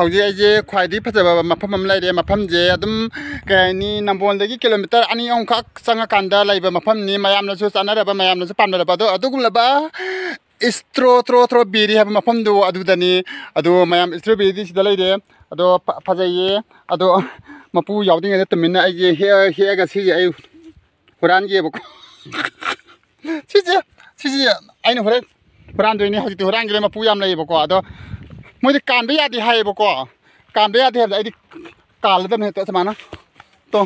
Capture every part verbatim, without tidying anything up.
ꯍꯧꯖꯤꯛ ꯑꯩꯁꯦ ꯈ꯭ꯋꯥꯏꯗꯒꯤ ꯐꯖꯕ ꯃꯐꯝ ꯑꯃ ꯂꯩꯔꯦ ꯃꯐꯝꯁꯦ ꯑꯗꯨꯝ ꯀꯩ ꯍꯥꯏꯅꯤ ꯅꯝꯕꯣꯜꯗꯒꯤ ꯀꯤꯂꯣꯃꯤꯇꯔ ꯑꯅꯤ ꯑꯍꯨꯝꯈꯛ ꯆꯪꯉꯀꯥꯟꯗ ꯂꯩꯕ ꯃꯐꯝꯅꯤ ꯃꯌꯥꯝꯅꯁꯨ ꯆꯥꯅꯔꯕ ꯃꯌꯥꯝꯅꯁꯨ ꯄꯥꯝꯅꯔꯕ ꯑꯗꯣ ꯑꯗꯨꯒꯨꯝꯂꯕ ꯏꯁꯇ꯭ꯔꯣ ꯇ꯭ꯔꯣ ꯇ꯭ꯔꯣꯕꯦꯔꯤ ꯍꯥꯏꯕ ꯃꯐꯝꯗꯨ ꯑꯗꯨꯗꯅꯤ ꯑꯗꯣ ꯃꯌꯥꯝ ꯏꯁꯇ꯭ꯔꯣꯕꯦꯔꯤꯗꯤ ꯁꯤꯗ ꯂꯩꯔꯦ ꯑꯗꯣ ꯐꯖꯩꯌꯦ ꯑꯗꯣ ꯃꯄꯨ ꯌꯥꯎꯗ꯭ꯔꯤꯉꯩꯗ ꯇꯨꯃꯤꯟꯅ ꯑꯩꯁꯦ ꯍꯦꯛꯑ ꯍꯦꯛꯑꯒ ꯁꯤꯁꯦ ꯑꯩ ꯍꯨꯔꯥꯟꯒꯦꯕꯀꯣ ꯁꯤꯁꯦ ꯁꯤꯁꯦ ꯑꯩꯅ ꯍꯣꯔꯦꯟ ꯍꯨꯔꯥꯟꯗꯣꯏꯅꯤ ꯍꯧꯖꯤꯛꯇꯤ ꯍꯨꯔꯥꯟꯒꯤꯔꯦ ꯃꯄꯨ ꯌꯥꯝ ꯂꯩꯌꯦꯕꯀꯣ ꯑꯗꯣ ꯃꯣꯏꯗꯤ ꯀꯥꯟꯕ ꯌꯥꯗꯦ ꯍꯥꯏꯌꯦꯕꯀോ ꯀꯥꯟꯕ ꯌꯥꯗꯦ ꯍꯥꯏꯕꯗ ꯑꯩꯗꯤ ꯀꯥꯜꯂꯗꯕꯅꯤ ꯍꯦꯛꯇ ꯁꯨꯃꯥꯏꯅ ꯇꯣ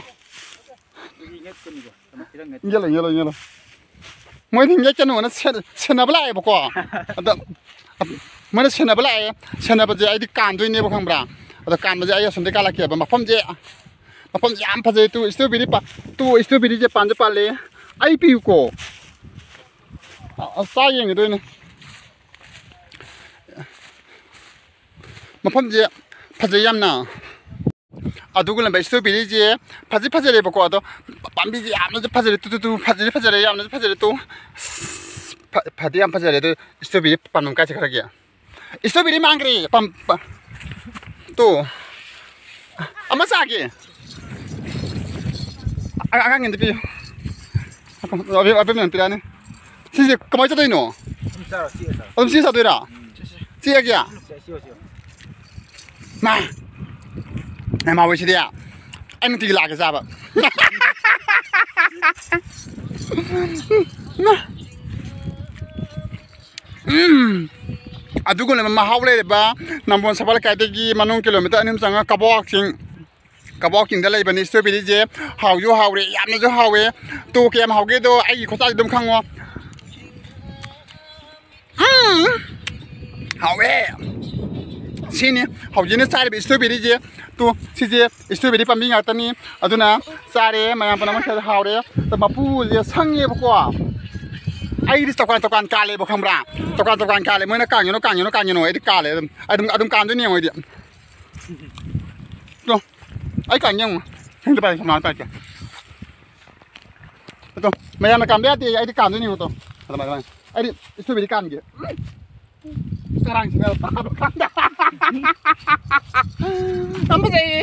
ꯌꯦꯜꯂꯣ ꯌꯦꯜꯂꯣ ꯌꯦꯜꯂꯣ ꯃꯣꯏꯗꯤ ꯌꯦꯠꯀꯅꯣꯅ ꯁꯦꯟꯅꯕ ꯂꯥꯛꯑꯦꯕꯀꯣ ꯑꯗ ꯃꯣꯏꯅ ꯁꯦꯟꯅꯕ ꯂꯥꯛꯑꯦ ꯁꯦꯟꯅꯕꯁꯦ ꯑꯩꯗꯤ ꯀꯥꯟꯗꯣꯏꯅꯦꯕ ꯈꯪꯕ꯭ꯔꯥ ꯑꯗꯣ ꯀꯥꯟꯕꯁꯦ ꯑꯩ ꯑꯁꯣꯝꯗꯩ ꯀꯥꯜꯂꯛꯀꯦꯕ ꯃꯐꯝꯁꯦ ꯃꯐꯝꯁꯦ ꯌꯥꯝ ꯐꯖꯩ ꯇꯨ ꯏꯁꯇ꯭ꯔꯣꯕꯦꯔꯤ ꯇꯨ ꯏꯁꯇ꯭ꯔꯣꯕꯦꯔꯤꯁꯦ ꯄꯥꯟꯁꯨ ꯄꯥꯜꯂꯦ ꯑꯩ ꯄꯤꯌꯨꯀꯣ ꯆꯥ ꯌꯦꯡꯒꯗꯣꯏꯅꯦ ꯃꯐꯝꯁꯦ ꯐꯖꯩ ꯌꯥꯝꯅ ꯑꯗꯨꯒꯨꯝꯂꯕ ꯏꯁꯇ꯭ꯔꯣꯕꯦꯔꯤꯁꯦ ꯐꯖꯤ ꯐꯖꯔꯦꯕꯀꯣ ꯑꯗꯣ ꯄꯥꯝꯕꯤꯁꯦ ꯌꯥꯝꯅꯁꯨ ꯐꯖꯔꯦ ꯇꯨ ꯇꯨ ꯇꯨ ꯐꯖꯔꯦ ꯐꯖꯔꯦ ꯌꯥꯝꯅꯁꯨ ꯐꯖꯔꯦ ꯇꯨ ꯐꯗꯤ ꯌꯥꯝ ꯐꯖꯔꯦ ꯑꯗꯣ ꯏꯁꯇ꯭ꯔꯣꯕꯦꯔꯤ ꯄꯥꯟꯐꯝ ꯀꯥꯏ ꯆꯠꯈ꯭ꯔꯒꯦ ꯏꯁꯇ꯭ꯔꯣꯕꯦꯔꯤ ꯃꯥꯡꯈ꯭ꯔꯦ ꯄꯝ ꯇꯨ ꯑꯃ ꯆꯥꯒꯦ ꯑꯉꯥꯡꯒꯤꯗ ꯄꯤꯌꯨ ꯑꯕꯦꯝ ꯄꯤꯔꯛꯑꯅꯤ ꯁꯤꯁꯦ ꯀꯃꯥꯏꯅ ꯆꯠꯇꯣꯏꯅꯣ ꯑꯗꯨꯝ ꯁꯤ ꯆꯠꯇꯣꯏꯔꯥ ꯆꯦꯛꯑꯒꯦ ꯃꯥ ꯃꯥꯋꯣꯏ ꯁꯤꯗꯤ ꯑꯩ ꯅꯨꯡꯇꯤꯒꯤ ꯂꯥꯛꯀꯦ ꯆꯥꯕ ꯑꯗꯨꯒꯨꯝꯂꯕ ꯃꯍꯥꯎ ꯂꯩꯔꯤꯕ ꯅꯝꯕꯣꯜ ꯁꯐꯜ ꯂꯩꯀꯥꯏꯗꯒꯤ ꯃꯅꯨꯡ ꯀꯤꯂꯣꯃꯤꯇꯔ ꯑꯅꯤ ꯑꯍꯨꯝ ꯆꯪꯉꯒ ꯀꯕꯣꯛꯆꯤꯡ ꯀꯕꯣꯛꯆꯤꯡꯗ ꯂꯩꯕꯅꯤ ꯏꯁꯇ꯭ꯔꯣꯕꯦꯔꯤꯁꯦ ꯍꯥꯎꯁꯨ ꯍꯥꯎꯔꯦ ꯌꯥꯝꯅꯁꯨ ꯍꯥꯎꯋꯦ ꯇꯨ ꯀꯌꯥꯝ ꯍꯥꯎꯒꯦꯗꯣ ꯑꯩꯒꯤ ꯈꯨꯠꯆꯥꯁꯤ ꯑꯗꯨꯝ ꯈꯪꯉꯣ ꯍꯥꯎꯋꯦ ꯁꯤꯅꯤ ꯍꯧꯖꯤꯛꯅ ꯆꯥꯔꯤꯕ ꯏꯁꯇ꯭ꯔꯣꯕꯦꯔꯤꯁꯦ ꯇꯨ ꯁꯤꯁꯦ ꯏꯁꯇ꯭ꯔꯣꯕꯦꯔꯤ ꯄꯥꯝꯕꯤ ꯉꯥꯛꯇꯅꯤ ꯑꯗꯨꯅ ꯆꯥꯔꯦ ꯃꯌꯥꯝ ꯄꯨꯝꯅꯃꯛ ꯍꯥꯎꯔꯦ ꯃꯄꯨꯁꯦ ꯁꯪꯉꯦꯕꯀꯣ ꯑꯩꯗꯤ ꯇꯣꯀꯥꯟ ꯇꯣꯀꯥꯟ ꯀꯥꯜꯂꯦꯕ ꯈꯪꯕ꯭ꯔꯥ ꯇꯣꯀꯥꯟ ꯇꯣꯀꯥꯟ ꯀꯥꯜꯂꯦ ꯃꯣꯏꯅ ꯀꯥꯡꯉꯤꯅꯣ ꯀꯥꯡꯉꯤꯅꯣ ꯀꯥꯡꯉꯤꯅꯣ ꯑꯩꯗꯤ ꯀꯥꯜꯂꯦ ꯑꯗꯨꯝ ꯑꯗꯨꯝ ꯑꯗꯨꯝ ꯀꯥꯟꯗꯣꯏꯅꯦ ꯃꯣꯏꯗꯤ ꯇꯣ ꯑꯩ ꯀꯥꯡ ꯌꯦꯡꯉꯣ ꯍꯦꯡꯗ ꯄꯥꯏ ꯁꯨꯃꯥꯏꯅ ꯄꯥꯏꯀꯦ ꯑꯗꯣ ꯃꯌꯥꯝꯅ ꯀꯥꯟꯕ ꯌꯥꯗꯦ ꯑꯩꯗꯤ ꯀꯥꯟꯗꯣꯏꯅꯦ ꯇꯣ ꯑꯗꯨꯃꯥꯏꯅ ꯑꯗꯨꯃꯥꯏꯅ ꯑꯩꯗꯤ ꯏꯁꯇ꯭ꯔꯣꯕꯦꯔꯤ ꯀꯥꯟꯒꯦ ꯀꯔꯥꯡꯁꯤꯡ ꯇꯥꯕ ꯀꯥꯟꯗ ꯌꯥꯝ ꯐꯖꯩꯌꯦ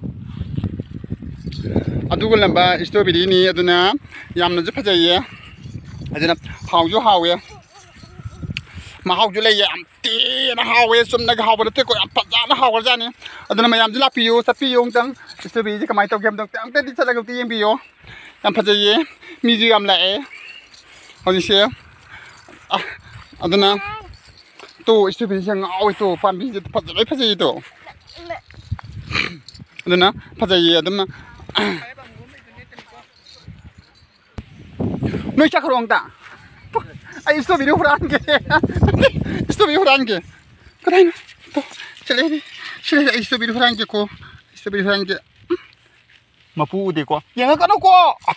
ꯑꯗꯨꯒꯨꯝꯂꯕ ꯏꯁꯇ꯭ꯔꯣꯕꯦꯔꯤꯅꯤ ꯑꯗꯨꯅ ꯌꯥꯝꯅꯁꯨ ꯐꯖꯩꯌꯦ ꯑꯗꯨꯅ ꯍꯥꯎꯁꯨ ꯍꯥꯎꯋꯦ ꯃꯍꯥꯎꯁꯨ ꯂꯩꯌꯦ ꯌꯥꯝ ꯊꯤꯅ ꯍꯥꯎꯋꯦ ꯆꯨꯝꯅꯒ ꯍꯥꯎꯕ ꯅꯠꯇꯦꯀꯣ ꯌꯥꯝ ꯐꯖꯅ ꯍꯥꯎꯈ꯭ꯔꯖꯥꯠꯅꯤ ꯑꯗꯨꯅ ꯃꯌꯥꯝꯁꯨ ꯂꯥꯛꯄꯤꯌꯨ ꯆꯠꯄꯤꯌꯨ ꯑꯃꯨꯛꯇꯪ ꯏꯁꯇ꯭ꯔꯣꯕꯦꯔꯤꯁꯦ ꯀꯃꯥꯏꯅ ꯇꯧꯒꯦ ꯑꯃꯨꯛꯇꯪ ꯑꯃꯨꯛꯇꯪꯗꯤ ꯆꯠꯂꯒ ꯑꯃꯨꯛꯇ ꯌꯦꯡꯕꯤꯌꯨ ꯌꯥꯝ ꯐꯖꯩꯌꯦ ꯃꯤꯁꯨ ꯌꯥꯝ ꯂꯥꯛꯑꯦ ꯍꯧꯖꯤꯛꯁꯦ ꯑꯗꯨꯅ ꯇꯨ ꯏꯁꯇ꯭ꯔꯣꯕꯦꯔꯤꯁꯦ ꯉꯥꯎꯋꯦ ꯇꯨ ꯄꯥꯝꯕꯤꯁꯦ ꯐꯖ ꯂꯣꯏ ꯐꯖꯩ ꯇꯨ ꯑꯗꯨꯅ ꯐꯖꯩꯌꯦ ꯑꯗꯨꯝꯅ ꯅꯣꯏ ꯆꯠꯈ꯭ꯔꯣ ꯑꯝꯇ ꯑꯩ ꯏꯁꯇ꯭ꯔꯣꯕꯦꯔꯤ ꯍꯨꯔꯥꯟꯒꯦ ꯏꯁꯇ꯭ꯔꯣꯕꯦꯔꯤ ꯍꯨꯔꯥꯟꯒꯦ ꯀꯗꯥꯏꯅꯣ ꯆꯠꯂꯦ ꯁꯤꯗ ꯑꯩ ꯏꯁꯇ꯭ꯔꯣꯕꯦꯔꯤ ꯍꯨꯔꯥꯟꯒꯦꯀꯣ ꯏꯁꯇ꯭ꯔꯣꯕꯦꯔꯤ ꯍꯨꯔꯥꯟꯒꯦ ꯃꯄꯨ ꯎꯗꯦꯀꯣ ꯌꯦꯡꯉꯛꯀꯅꯨꯀꯣ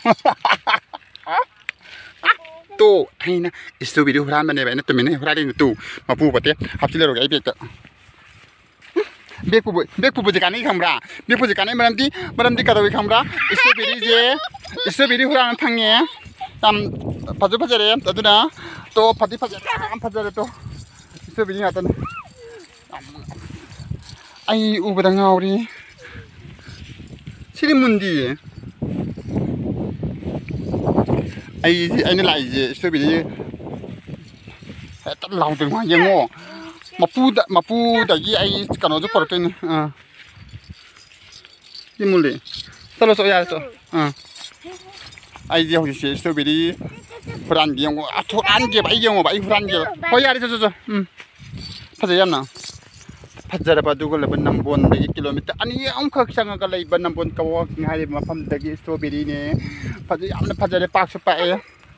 ꯇꯨ ꯑꯩꯅ ꯏꯁꯇ꯭ꯔꯣꯕꯦꯔꯤ ꯍꯨꯔꯥꯟꯕꯅꯦꯕ ꯑꯩꯅ ꯇꯨꯃꯤꯟꯅ ꯍꯨꯔꯥꯟꯂꯤꯅꯦ ꯇꯨ ꯃꯄꯨ ꯄꯣꯠꯇꯦ ꯍꯥꯞꯆꯤꯜꯂꯔꯨꯒꯦ ꯑꯩ ꯕꯦꯛꯇ ꯕꯦꯛ ꯄꯨꯕ ꯕꯦꯛ ꯄꯨꯕꯁꯦ ꯀꯥꯟꯅꯩ ꯈꯪꯕ꯭ꯔꯥ ꯕꯦꯛ ꯄꯨꯕꯁꯦ ꯀꯥꯟꯅꯩ ꯃꯔꯝꯗꯤ ꯃꯔꯝꯗꯤ ꯀꯩꯗꯧꯏ ꯈꯪꯕ꯭ꯔꯥ ꯏꯁꯇ꯭ꯔꯣꯕꯦꯔꯤꯁꯦ ꯏꯁꯇ꯭ꯔꯣꯕꯦꯔꯤ ꯍꯨꯔꯥꯟ ꯐꯪꯉꯦ ꯌꯥꯝ ꯐꯖ ꯐꯖꯔꯦ ꯑꯗꯨꯅ ꯇꯣ ꯐꯗꯤ ꯐꯖꯔꯦ ꯌꯥꯝ ꯐꯖꯔꯦ ꯇꯣ ꯏꯁꯇ꯭ꯔꯣꯕꯦꯔꯤ ꯉꯥꯛꯇꯅꯤ ꯑꯩ ꯎꯕꯗ ꯉꯥꯎꯔꯤ ꯁꯤꯗꯤ ꯃꯨꯟꯗꯤꯌꯦ ꯑꯩꯁꯦ ꯑꯩꯅ ꯂꯥꯛꯏꯁꯦ ꯏꯁꯇ꯭ꯔꯣꯕꯦꯔꯤ ꯍꯦꯛꯇ ꯂꯥꯎꯗꯣꯏ ꯌꯦꯡꯉꯣ ꯃꯄꯨꯗ ꯃꯄꯨꯗꯒꯤ ꯑꯩ ꯀꯩꯅꯣꯁꯨ ꯄꯨꯔꯛꯇꯣꯏꯅꯤ ꯑꯥ ꯁꯤ ꯃꯨꯜꯂꯤ ꯆꯠꯂꯣ ꯆꯠꯂꯣ ꯌꯥꯔꯦ ꯆꯠꯂꯣ ꯑꯥ ꯑꯩꯁꯦ ꯍꯧꯖꯤꯛꯁꯦ ꯏꯁꯇ꯭ꯔꯣꯕꯦꯔꯤ ꯍꯨꯔꯥꯟꯒꯦ ꯌꯦꯡꯉꯣ ꯍꯨꯔꯥꯟꯒꯦꯕ ꯑꯩ ꯌꯦꯡꯉꯣꯕ ꯑꯩ ꯍꯨꯔꯥꯟꯒꯦꯕ ꯍꯣꯏ ꯌꯥꯔꯦ ꯆꯠ ꯆꯠ ꯎꯝ ꯐꯖꯩ ꯌꯥꯝꯅ ꯐꯖꯔꯕ ꯑꯗꯨꯒꯨꯝꯂꯕ ꯅꯝꯕꯣꯜꯗꯒꯤ ꯀꯤꯂꯣꯃꯤꯇꯔ ꯑꯅꯤ ꯑꯍꯨꯝꯈꯛ ꯆꯪꯉꯒ ꯂꯩꯕ ꯅꯝꯕꯣꯜ ꯀꯕꯣꯛꯆꯤꯡ ꯍꯥꯏꯔꯤꯕ ꯃꯐꯝꯗꯒꯤ ꯏꯁꯇ꯭ꯔꯣꯕꯦꯔꯤꯅꯦ ꯐꯖꯩ ꯌꯥꯝꯅ ꯐꯖꯔꯦ ꯄꯥꯛꯁꯨ ꯄꯥꯛꯑꯦ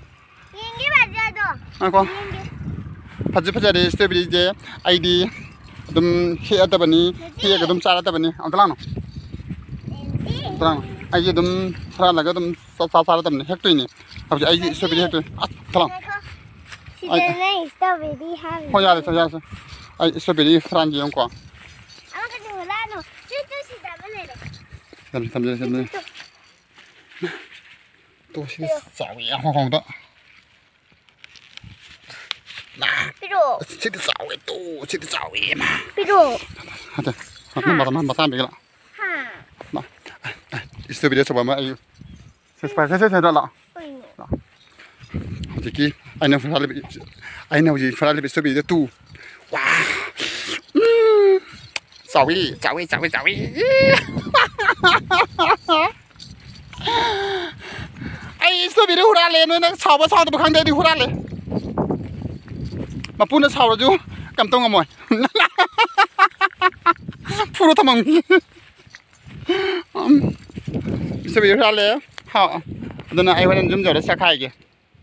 ꯉꯥꯏꯈꯣ ꯐꯖ ꯐꯖꯔꯦ ꯏꯁꯇ꯭ꯔꯣꯕꯦꯔꯤꯁꯦ ꯑꯩꯗꯤ ꯑꯗꯨꯝ ꯍꯦꯛꯑꯗꯕꯅꯤ ꯍꯦꯛꯑꯒ ꯑꯗꯨꯝ ꯆꯥꯔꯗꯕꯅꯤ ꯑꯝꯇ ꯂꯥꯛꯅꯣ ꯑꯝꯇ ꯂꯥꯛꯅꯣ ꯑꯩꯁꯦ ꯑꯗꯨꯝ ꯍꯨꯔꯥꯜꯂꯒ ꯑꯗꯨꯝ ꯆꯥ ꯆꯥꯔꯗꯕꯅꯤ ꯍꯦꯛꯇꯣꯏꯅꯤ ꯍꯧꯖꯤꯛ ꯑꯩꯒꯤ ꯏꯁꯇ꯭ꯔꯣꯕꯦꯔꯤ ꯍꯦꯛꯇꯣꯏꯅꯤ ꯑꯁ ꯊꯂꯥꯎ ꯍꯣꯏ ꯌꯥꯔꯦ ꯌꯥꯔꯦ ꯑꯩ ꯏꯁꯇ꯭ꯔꯣꯕꯦꯔꯤ ꯍꯨꯔꯥꯟꯒꯦ ꯌꯦꯡꯉꯨꯀꯣ ꯊꯝꯖꯦ ꯊꯝꯖꯦ ꯊꯝꯖꯦ ꯇꯣ ꯁꯤꯗꯤ ꯆꯥꯎꯋꯤ ꯌꯥꯝ ꯍꯥꯎꯗ ꯁꯤꯗꯤ ꯆꯥꯎꯋꯤ ꯇꯣ ꯁꯤꯗꯤ ꯆꯥꯎꯋꯤ ꯃꯥ Masa masa ambil lah. Nah, istri dia coba mak ayu. Sesuai sesuai saya dah lah. Jadi, aina faham lebih, aina uji faham lebih istri dia tu. Wah, sawi, sawi, sawi, sawi. Ay, istri dia huran le, nu nak chaba chaba tu bukan dia di huran le. Mampu nak chaba tu, kam tong amoy. Puro tamang. Istri dia huran le, ha. Dan ay wanan jum jauh dah sakai ke.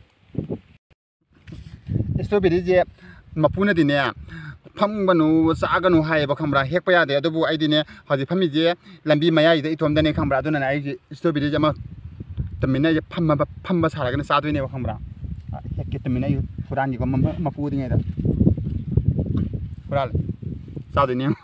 Strwberry je mapuna dine pham banu sa aganu hai ba khambra hek pa ya de adubu ai dine haji phami je lambi maya ide itom dane khambra aduna ai je strwberry je ma tamina je pham ba pham ba sara gane sa doine ba khambra hek ke tamina yu furan ji ko mapu dinge da fural sa doine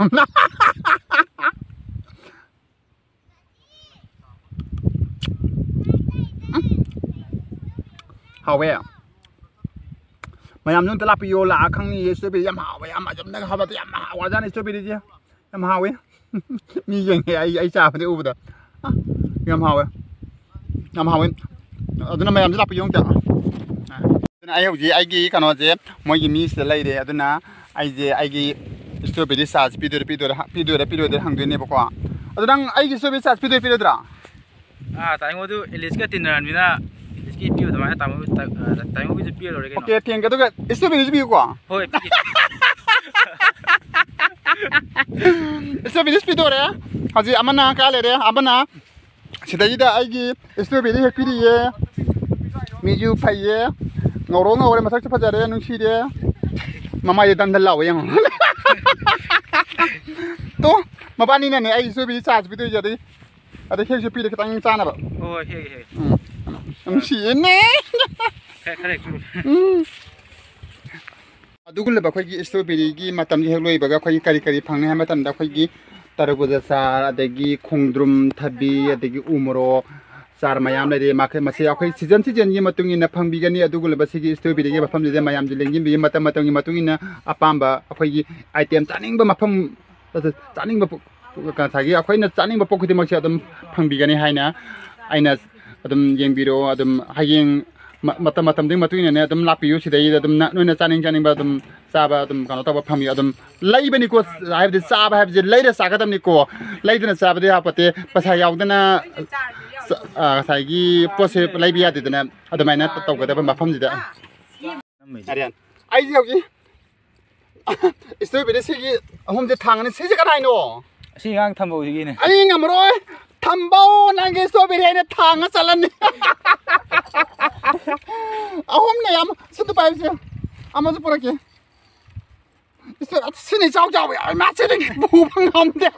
hawe Mayam nung twbiyu la khangni strwberry yam hawe yam ajam na hawa yam hawa jan strwberry je yam hawe mi yeng ai ai cha pha de u da yam hawe yam hawe aduna mayam la piyong ta aduna ai hoji ai gi kano je moi gi mi se lai de aduna ai je ai gi strwberry sa pi do pi do pi do pi do hang de ne ba ko aduna ai gi strwberry sa pi do pi do dra ah ta ngo du elis ka tinan bina Ki piu tama tamu tamu bi piu lo ke. Okay, tiang ka tu ka strwberry piu ko. Hoi. Strwberry piu do re. Haji amana ka le re amana. Sida ida ai gi strwberry he piri ye. Miju phai ye. Ngoro ngore masak cha pha re nung si re. Mama ye dan dal law yang. To mabani na ne ai strwberry cha piu do je de. Ada he je piu de ka tang cha na ba. Oh, he he. Ang sine. Correct. Adugul ba khoi strwberry gi matam ji heloi ba ga khoi kari kari phangna ha matam da khoi gi taraguza sar adagi khongdrum thabi adagi umro sar mayam lai de makai mase akhoi season season gi matung ina phangbi gani adugul ba sigi strwberry gi mafam de mayam ji lengin bi matam matung gi matung ina apamba akhoi gi item chaning ba mafam chaning ba ka thagi akhoi na chaning ba pokudi mak adum phangbi gani haina aina adum yeng biro adum hayeng matam matam ding matu ine adum lapiyu sidai adum na noina chaning chaning ba adum saba adum kano ta ba phami adum laibani ko have the saba have the later sagadam ni ko laidana saba de apate pasa yaudana sagi pose laibiya de na adumaina tawgada ba mafam jida arian ai yogi strwberry sigi ahum je thangani sigi kanai no Si ngang thambo gi ne. Ai ngamroi Tambau nangi strwberry ini thang salan ni. Ahom ne am sudah pai sih. Ama tu pura ke. Itu sini jauh jauh ya. Macam ni buang am dia.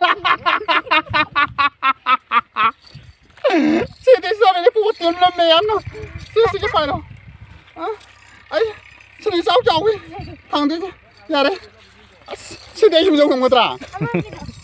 Sini strwberry putin lem ni am. Sini sini pai lo. Ai sini jauh jauh. Thang dia. Ya deh. Sini hiu jauh kamu terang.